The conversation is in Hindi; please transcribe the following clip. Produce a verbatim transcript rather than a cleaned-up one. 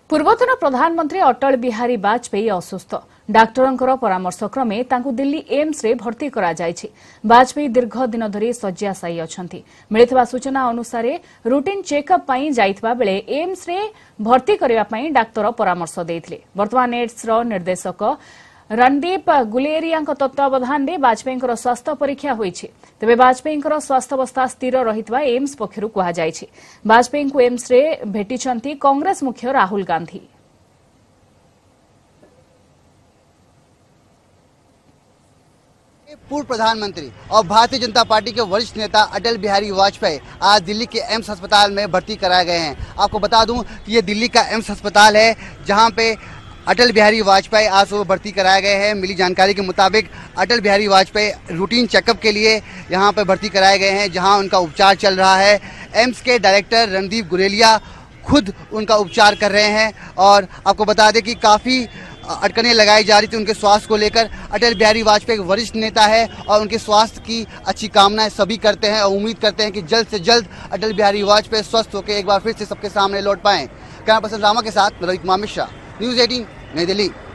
पूर्वतन प्रधानमंत्री अटल बिहारी वाजपेयी असुस्थ डाक्टरंकर परामर्श क्रमे तांकु दिल्ली एम्स रे भर्ती करा जायछि। वाजपेयी दीर्घ दिन धरी शय्याशायी अछंती। मिलिथिबा सूचना अनुसार रूटीन चेकअप पई जाइतबा बेले एम्स रे भर्ती करिवा पई डाक्टर परामर्श देइथिले। वर्तमान एड्स रो निर्देशक रणदीप गुलेरिया तत्वावधान में वाजपेयी स्वास्थ्य परीक्षा होईछि। तेबे वाजपेयी स्वास्थ्यावस्था स्थिर रहितबा एम्स पक्षरु कहा जायछि। वाजपेयी को एम्स रे भेटिछंती कांग्रेस मुख्य राहुल गांधी। पूर्व प्रधानमंत्री और भारतीय जनता पार्टी के वरिष्ठ नेता अटल बिहारी वाजपेयी आज दिल्ली के एम्स अस्पताल में भर्ती कराए गए हैं। आपको बता दूं कि ये दिल्ली का एम्स अस्पताल है जहां पे अटल बिहारी वाजपेयी आज सुबह भर्ती कराए गए हैं। मिली जानकारी के मुताबिक अटल बिहारी वाजपेयी रूटीन चेकअप के लिए यहां पर भर्ती कराए गए हैं, जहां उनका उपचार चल रहा है। एम्स के डायरेक्टर रणदीप गुलेरिया खुद उनका उपचार कर रहे हैं और आपको बता दें कि काफ़ी अटकनें लगाई जा रही थी उनके स्वास्थ्य को लेकर। अटल बिहारी वाजपेयी वरिष्ठ नेता है और उनके स्वास्थ्य की अच्छी कामनाएं सभी करते हैं और उम्मीद करते हैं कि जल्द से जल्द अटल बिहारी वाजपेयी स्वस्थ होकर एक बार फिर से सबके सामने लौट पाएं। कैमरा पर्सन रामा के साथ रोहित मिश्रा, न्यूज़ अठारह नई दिल्ली।